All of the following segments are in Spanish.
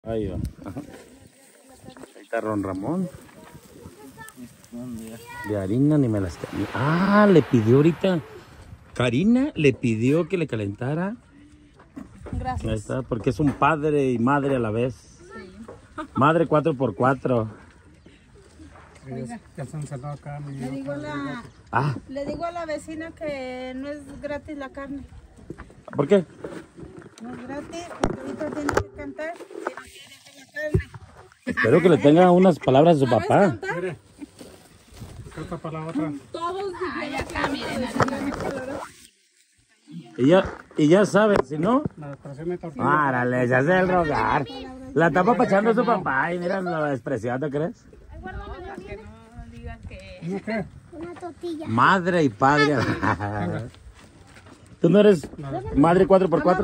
Ahí va. Ahí está Ron Ramón. De harina ni me las... Ah, le pidió ahorita. Karina le pidió que le calentara. Gracias. Ahí está, porque es un padre y madre a la vez. Sí. Madre 4x4. Le digo a la vecina que no es gratis la carne. ¿Por qué? No es gratis, porque ahorita tiene que cantar. Si no quiere que la carne. Espero que le tenga unas palabras a su papá. Mire, ¿qué para la otra? Todos Y ya sabe, si no... La expresión de tortilla. Árale, se hace el rogar. La está papachando a su papá y mira lo despreciado, ¿crees? ¿No qué? Una tortilla. Madre y padre. ¿Tú no eres madre 4x4?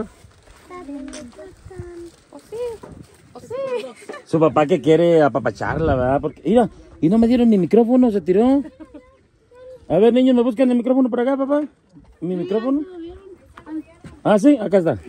O sí. Su papá que quiere apapacharla, ¿verdad? Porque, mira, y no me dieron mi micrófono, se tiró. A ver, niños, ¿me buscan el micrófono por acá, papá? ¿Mi micrófono? Ah, sí, acá está.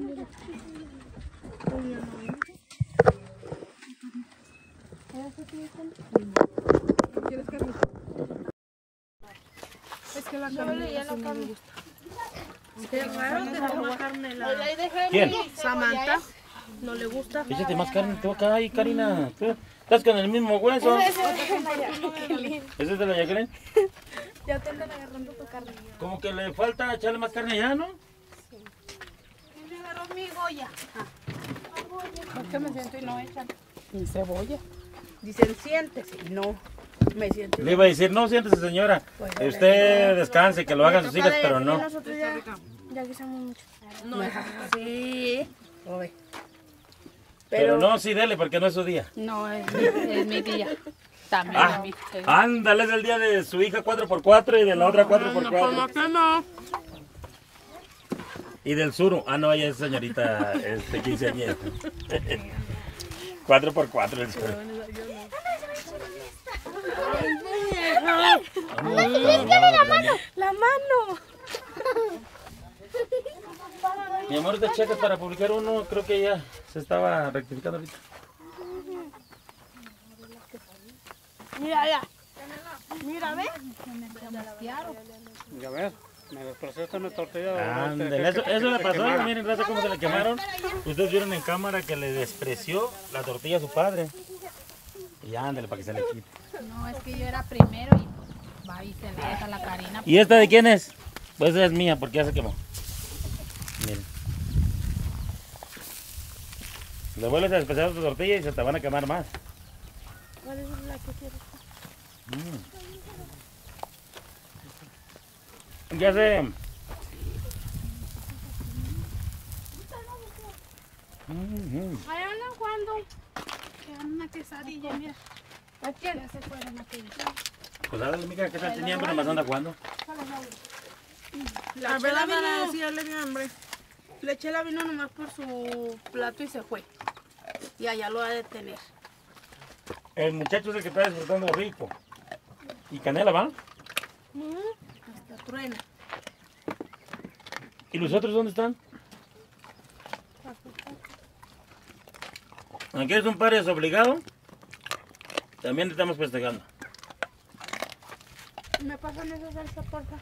Es que la carne ya no me gusta. Qué raro que toma carne la... ¿Quién? Samantha. No le gusta. Échate más carne, tú acá, ahí, Karina. Tú estás con el mismo hueso. ¿Ese es de la Jacqueline? Ya te andan agarrando tu carne. Como que le falta echarle más carne ya, ¿no? ¿Quién agarró mi Goya? ¿Por qué me siento y no echan? Ni cebolla. Dicen, siéntese. No, me siento. Le iba a decir, no, siéntese, señora. Usted descanse, que lo hagan sus hijas, pero no. Nosotros ya guisamos mucho. No, sí. Pero no, sí, dele, porque no es su día. No, es mi día. También Ah, es mi día. ándale, es el día de su hija 4x4 y de la otra 4x4. que no? Y del suru. Ah, no, ella es señorita 15 4x4 el suru. La mano. Mi amor, te checas para publicar uno, creo que ya se estaba rectificando ahorita. Mira, ya. Mira, ve. Ya ves, me desprocesaste una tortilla. Ándale, eso le pasó, miren, raza, cómo se le quemaron. Ustedes vieron en cámara que le despreció la tortilla a su padre. Y ándale, para que se le quite. No, es que yo era primero y pues va y se le deja la Karina. ¿Y esta de quién es? Pues esa es mía, porque ya se quemó. Miren. Le vuelves a despechar tu tortilla y se te van a quemar más. ¿Cuál es la que quieres? Ya sé. Ahí andan jugando. Quedan una quesadilla, mira. ¿A quién? Ya se fueron aquellos. Pues ahora, mija, ¿qué tal tenían? Pero más anda jugando. La verdad vino, sí, ya le dio hambre. Le eché la vino nomás por su plato y se fue. Y allá lo va a detener. El muchacho es el que está disfrutando rico. ¿Y Canela va? Hasta truena. ¿Y los otros dónde están? Aquí es un par desobligado. También te estamos festejando. ¿Me pasan esa salsa, porfa?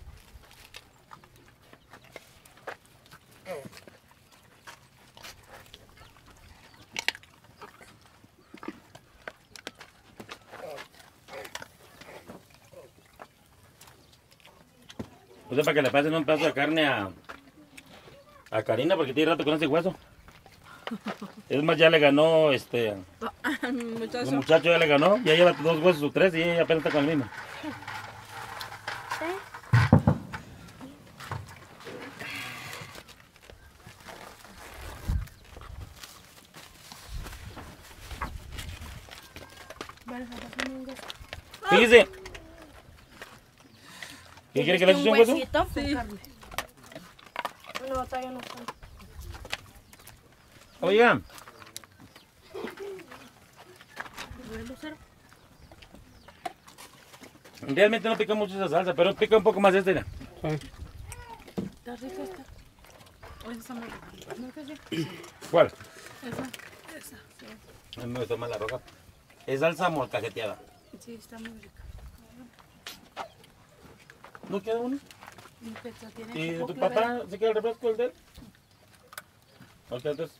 O sea, para que le pasen un pedazo de carne a Karina, porque tiene rato con ese hueso. Es más, ya le ganó el muchacho ya le ganó, ya lleva 2 huesos o 3 y ella apenas está con el mismo. Fíjese. ¿Qué quiere que le eche un hueso? Sí. No, todavía no está. Oiga. Realmente no pica mucho esa salsa, pero pica un poco más esta. Mira. Está rica esta. O esa más. ¿No es que sí? ¿Cuál? Esa. esa. Sí, A mí me gusta más la roja. Es salsa molcajeteada. sí, está muy rica. ¿No queda uno? Mi Petra tiene ¿Y poco tu que papá ver. se queda el refresco el de él? Ok, entonces.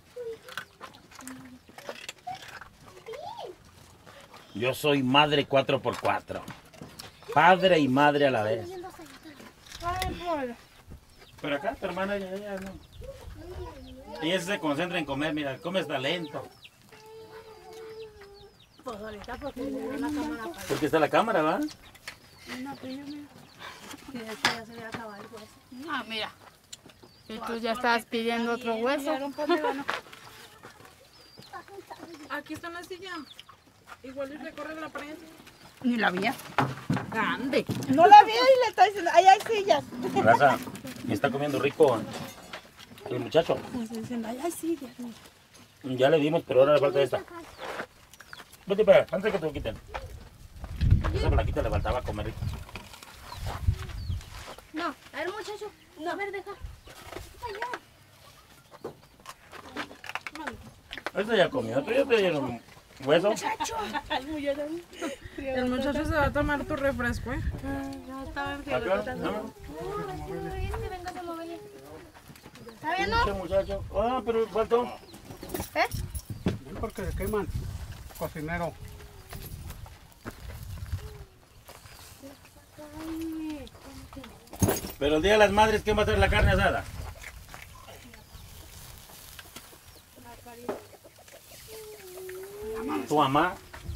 Yo soy madre 4x4. Padre y madre a la vez. Ay, por. Pero acá tu hermana ya no. Ella se concentra en comer, mira, come hasta lento. Pues ahorita porque le dio una cámara para. Porque está la cámara, ¿va? No, pero yo mira. Y de hecho ya se le acaba el hueso. Ah, mira. Y tú ya estabas pidiendo otro hueso. Aquí está la silla. Igual y recorre la pared. Ni la vía. Grande. No la veo y le está diciendo, ahí hay sillas. Raza, y está comiendo rico el muchacho. Me está diciendo, ahí hay sillas. Ya le dimos, pero ahora le falta esta. Vete para acá, antes que te lo quiten. Esa blanquita le faltaba comer rico. No, a ver, muchacho. No. A ver, deja. Esta ya comió, tú ya te dieron hueso. El muchacho se va a tomar tu refresco, ¿eh? Acá, no. Que vengas a moverle. ¿Está bien, Pinche muchacho. Ah, pero faltó. Sí, porque se queman. Cocinero. Pero el día de las madres, ¿quién va a hacer la carne asada? Tu mamá.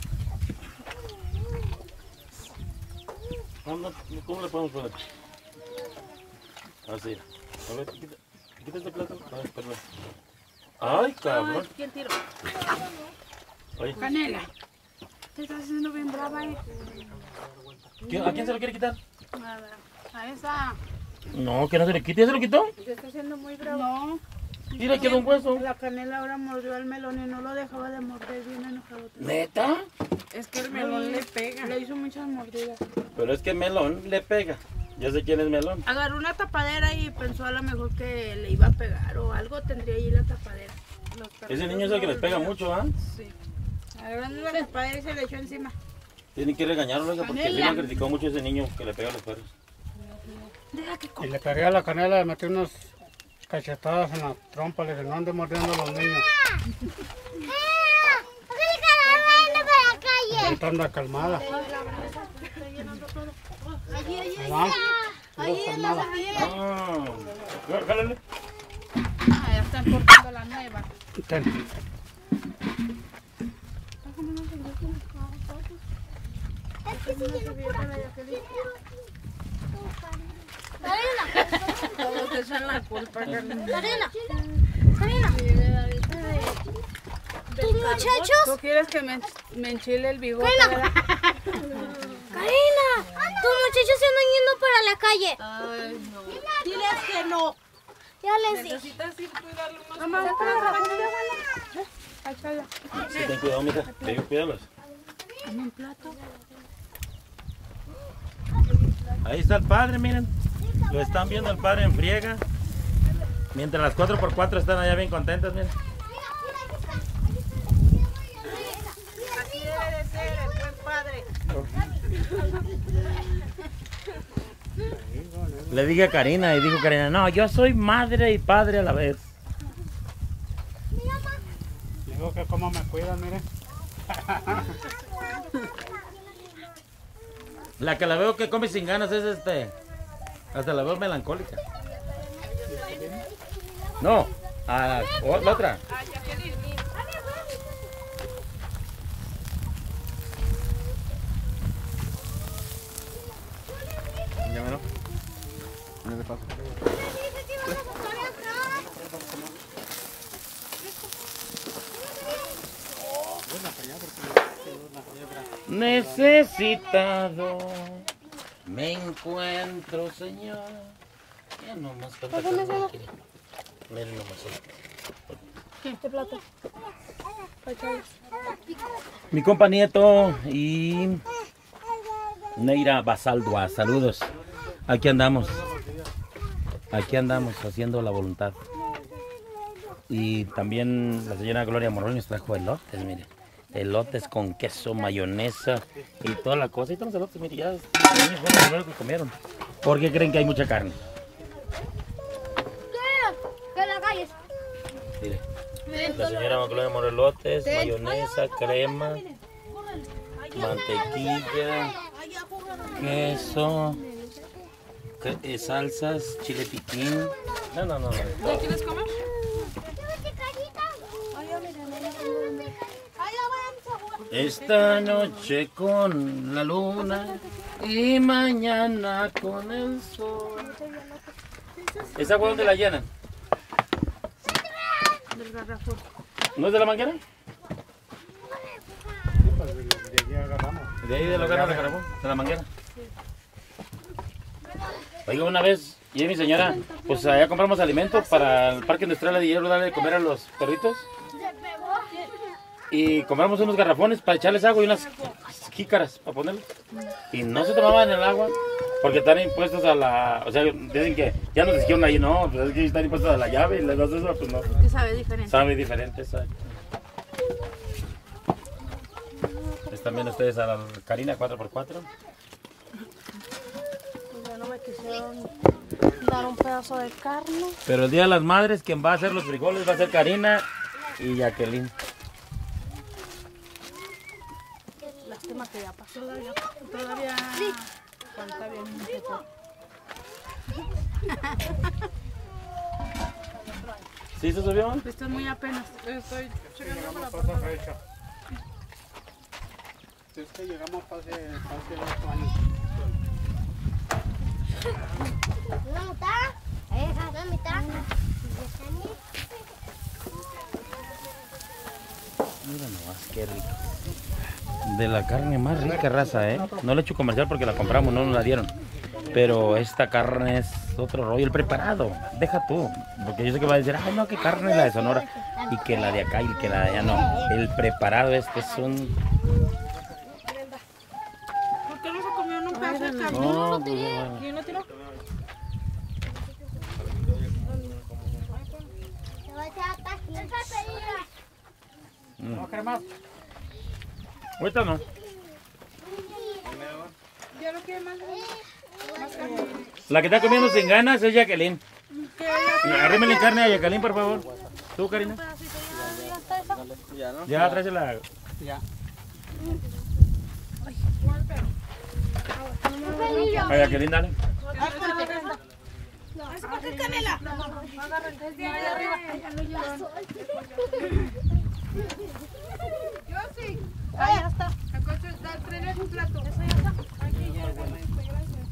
¿Cómo le podemos poner? Así. A ver, quita este plato. A ver, perdón. Ay, cabrón. ¿Quién tiró? Oye, Canela. Te estás haciendo bien brava, ¿eh? ¿a quién se lo quiere quitar? A esa. No, que no se le quite. ¿Ya se lo quitó? Te está haciendo muy brava. No. Mira, quedó un hueso. La canela ahora mordió al melón y no lo dejaba de morder, bien enojado. ¿Neta? Es que el melón le pega. Le hizo muchas mordidas. Pero es que melón le pega. Ya sé quién es melón. Agarró una tapadera y pensó a lo mejor que le iba a pegar o algo tendría ahí la tapadera. Ese niño es el que les pega mucho, ¿ah? Sí. Agarrando la tapadera y se le echó encima. Tienen que regañarlo, oiga, porque sí le han criticado mucho a ese niño que le pega a los perros. Deja que Y le pegué a la canela, le metí unas cachetadas en la trompa, le dije, no ande mordiendo a los niños. para la calle. Ahorita anda calmada. ¿Verdad? Anda calmada. Ah, jálale. Ya están cortando la nueva. Ten. todos te echan la culpa. Karina, ¿tu muchachos? ¿Tú quieres que me enchile el bigote? Karina, tus muchachos se andan yendo para la calle. Ay, no. Diles que no. Ya les dije. Necesitas ir tú y darle unos Mamá, Sí, ten cuidado, mija. Te digo, cuídalos. un plato. Ahí está el padre, miren. Lo están viendo el padre en friega. Mientras las 4x4 están allá bien contentas, miren. Así debe de ser el buen padre. Le dije a Karina y dijo Karina, no, yo soy madre y padre a la vez. Digo que cómo me cuidan, mire. La que la veo que come sin ganas es hasta la veo melancólica. No, la otra. Llámelo. ¿Dónde paso? Necesitado me encuentro, Señor. Ya no más falta que no quiere. Miren nomás. Este plato. Mi compa Nieto y Neira Basaldua, saludos. Aquí andamos haciendo la voluntad. Y también la señora Gloria Morón nos trajo elotes, mire. Elotes con queso, mayonesa y toda la cosa. Y están los elotes, mire, ya los niños fueron los primeros que comieron. ¿Por qué creen que hay mucha carne? ¿Qué la calles? Mire, la señora Gloria Morón, elotes, mayonesa, crema, mantequilla, queso, salsas, chile piquín. No. ¿Ya quieres comer? Esta noche con la luna y mañana con el sol. ¿Esa agua dónde la llenan? Del garrafón. ¿No es de la manguera? Sí, pues de allí agarramos. De ahí de la garra de Carabón, de la manguera. Oiga, una vez, yo y mi señora, pues allá compramos alimentos para el parque industrial de hierro, darle de comer a los perritos. Y compramos unos garrafones para echarles agua y unas jícaras para ponerles. Y no se tomaban el agua porque están impuestos a la... O sea, dicen que ya nos dijeron ahí, no, pues es que están impuestos a la llave y les das eso, pues no. Que sabe diferente. Sabe diferente, exacto. Es también ustedes a la Karina 4x4. Pues ya no me quisieron dar un pedazo de carne. Pero el día de las madres, quien va a hacer los frijoles va a ser Karina y Jacqueline. Lástima que ya pasó. Todavía falta bien un poco. ¿Sí se subió? Esto es muy apenas. Estoy checando Llegamos la pasa fecha. Es que llegamos hace 8 años. ¿Una mitad? ¿Una mitad? Mira nomás, qué rico. De la carne más rica, raza, ¿eh? No le he hecho comercial porque la compramos, no nos la dieron. Pero esta carne es otro rollo. El preparado, deja tú. Porque yo sé que va a decir, ay, no, que carne es la de Sonora. Y que la de acá y que la de allá, no. El preparado este es un... ¿Por qué no se comió un pedazo de carne? No, pues, bueno. ¿Quién lo tiró? ¿No querés más? Ahorita no. ¿Ya no quiere más? Más carne. La que está comiendo sin ganas es Jacqueline. Arrímele carne a Jacqueline, por favor. ¿Tú, Karina? Ya, tráesela. Ya. A Jacqueline, dale. ¿Por qué canela? Yo sí. Ahí ya está. Tráele un plato. Eso ya está. Aquí ya está. Gracias.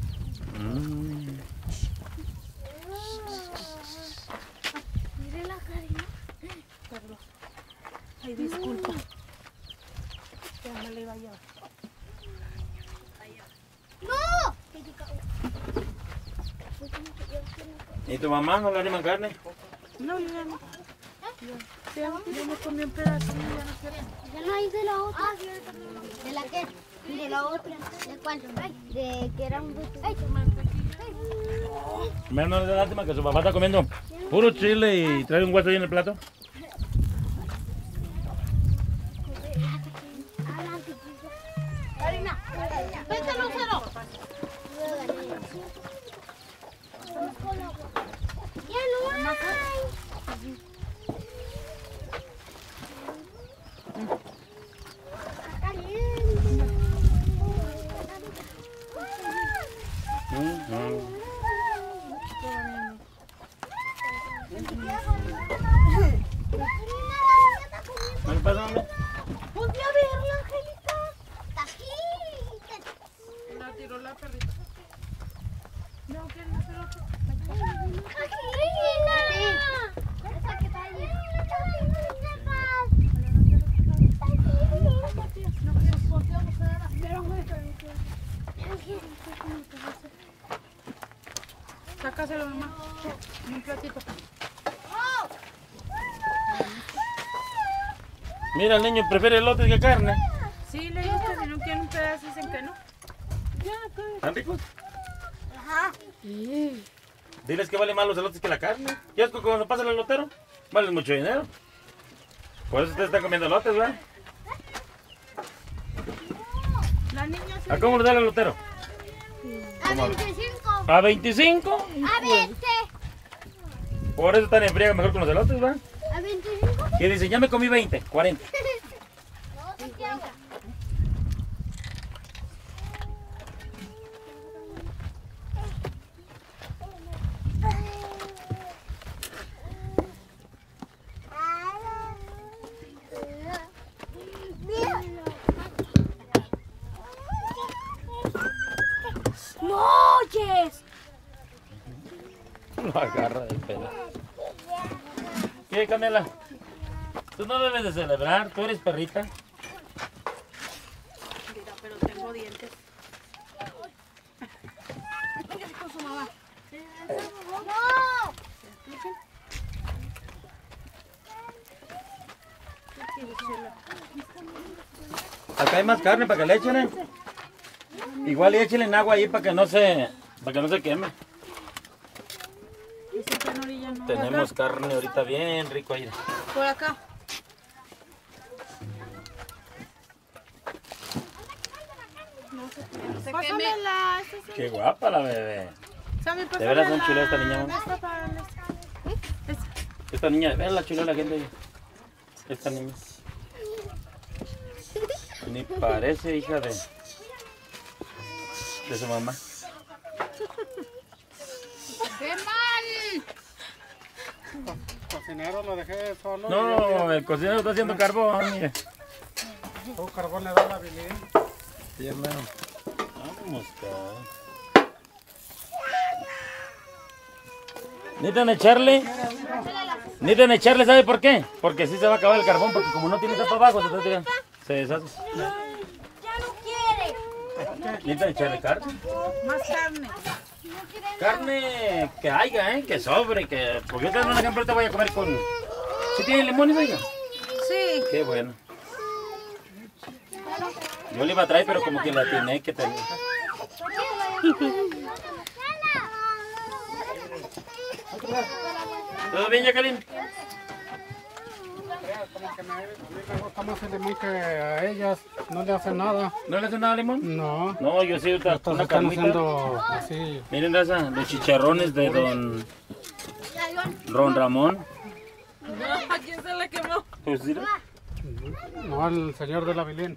Mire la Karina. Perdón. Ay, disculpa. Ya me la iba a llevar. ¡No! ¿Y tu mamá no le arriman carne? No, yo ya no. Ya me comí un pedacito, ya no quiero. Ya no hay de la otra. ¿De la qué? De la otra. ¿De cuál? De que era un buto. Mira, no le da lástima que su papá está comiendo puro chile y trae un hueso ahí en el plato. Karina, vente, Lucero. Ya no hay. ¿Qué pasa, hombre? Ponte a verla, Angélica. Está aquí. La tiró la perrita. No, ¿quién no se lo tiró? Esa que está ahí. Sácaselo, mamá. Un platito. Mira, el niño prefiere elotes que carne. Sí, le gusta, si no quieren un pedazo, dicen que no. ¿Están ricos? Ajá. Diles que vale más los elotes que la carne. ¿Ya es cuando pasa el elotero? Vale mucho dinero. Por eso usted está comiendo lotes, ¿verdad? La niña se... ¿A cómo le da el lotero? A 25. ¿A 25? A 20. Por eso están en friega mejor con los elotes, ¿verdad? A 25. Y dicen, ya me comí 20, 40. No, 50. No oyes. Lo agarra de pelo. ¿Qué, Canela? Tú no debes de celebrar, tú eres perrita. Mira, pero tengo dientes. Con su mamá. No. Acá hay más carne para que le echen, ¿eh? Igual y échenle en agua ahí para que no se queme. Ese penurilla no. Tenemos carne ahorita bien rico ahí. Por acá. Pásamela. Qué guapa la bebé. Sammy, De veras son chulas esta niña, ¿no? Esta para esta. Esta niña, de veras la chula la gente. Esta niña. Ni parece hija de su mamá. ¡Qué mal! Cocinero lo dejé solo. No, el cocinero está haciendo carbón. Mire. Todo carbón le da la Bilín. Sí, hermano. Vamos, cabrón. Necesitan echarle, ¿sabe por qué? Porque sí se va a acabar el carbón, porque como no tiene tapa abajo, se deshace. Ya no quiere. Necesitan echarle carne. Más carne. Carne que haya, que sobre, que... Porque yo te doy un ejemplo, te voy a comer con... ¿Sí tiene limones, oiga? Sí. Qué bueno. Yo le iba a traer, pero como que la tiene que tener. ¿Todo bien, Jacqueline? Como que a mí me gusta más el limón que a ellas. No le hacen nada. ¿No le hace nada limón? No. No, yo sí, Estas una están carnita. haciendo así. Miren, raza, los chicharrones de don Ramón. ¿A quién se le quemó? Pues sí, No, al señor de la Bilín.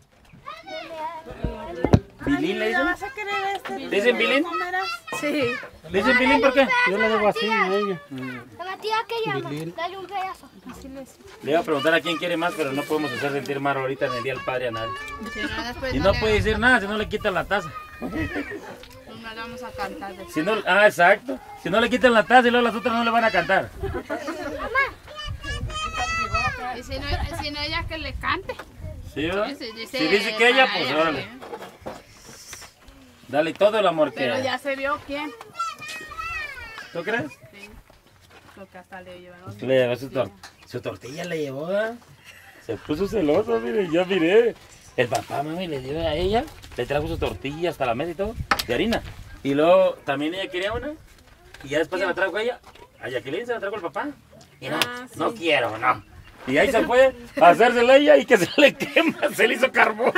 ¿Bilín le dicen? ¿Vas a querer este? ¿Le dicen Bilín? Sí. ¿Le dicen Bilín por qué? Yo le digo así a ella. La tía que llama. Bilín. Dale un pedazo. Le iba a preguntar a quién quiere más, pero no podemos hacer sentir mal ahorita en el Día del Padre a nadie. Si no, después Y no puede decir nada si no le quitan la taza. no le vamos a cantar. Si no, exacto. Si no le quitan la taza y luego las otras no le van a cantar. Y si no ella que le cante. ¿Sí, verdad? Si Si dice que ella, pues órale. ¿eh? Dale todo el amor que Pero hay. ya se vio quién. ¿Tú crees? Sí. Porque hasta le llevaron. Le llevó su tortilla, le llevó, ¿eh? Se puso celoso, mire, ya miré. El papá, mami, le dio a ella, le trajo su tortilla hasta la mesa y todo, de harina. Y luego también ella quería una, y ya después se la trajo a ella. A Jacqueline se la trajo el papá. Y no, no quiero, no. Y ahí se fue a hacérsela ella y que se le quema, se le hizo carbón.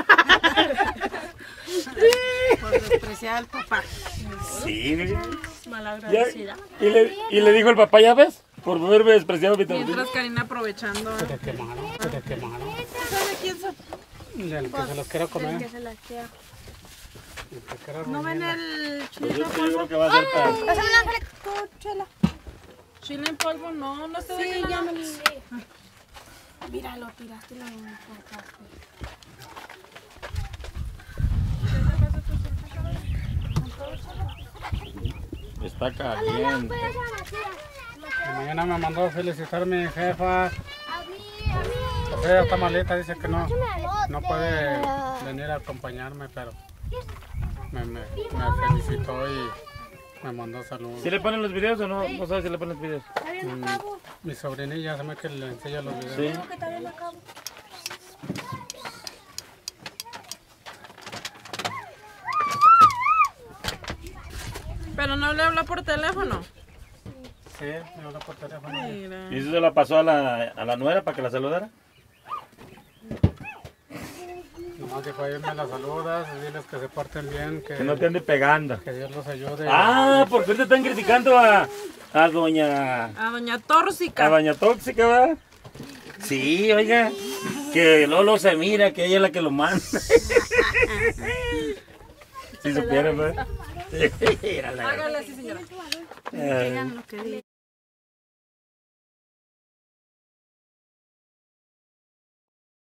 Por despreciar al papá. Sí, mire. Ya, Malagradecida. y le dijo el papá, ¿ya ves? Por haberme despreciado mi tortilla. Mientras Karina aprovechando. Se le quemaron, se le quemaron. ¿Sabe quién son? El que se los quiera comer. Se las queda. El que quiera ¿No ven rumiar. el Pues chile yo en creo polvo? que va a ser para... Pásame la fleca. Chela. Chile en polvo, no, no se ve Ya nada. me Mira, lo tiraste y lo cortaste. Está caliente. Y mañana me mandó a felicitar mi jefa. A mí. Pues ella está malita, dice que no puede venir a acompañarme, pero me felicitó y me mandó saludos. ¿Sí le ponen los videos o no? ¿No sabes si le ponen los videos? Mi sobrinilla se me que le enseña los videos. Sí. Pero no le habla por teléfono. Sí, me habló por teléfono. ¿Y eso se la pasó a la nuera para que la saludara? Nomás dijo, ahí me la saludas, diles que se porten bien, Que no te ande pegando. que Dios los ayude. Ah, porque ahorita están criticando a doña... A doña Tóxica. A doña Tóxica, ¿verdad? Sí, oiga, que Lolo se mira, que ella es la que lo manda. Si supieran, ¿verdad? Hágale así, señora. Que digan lo que digan.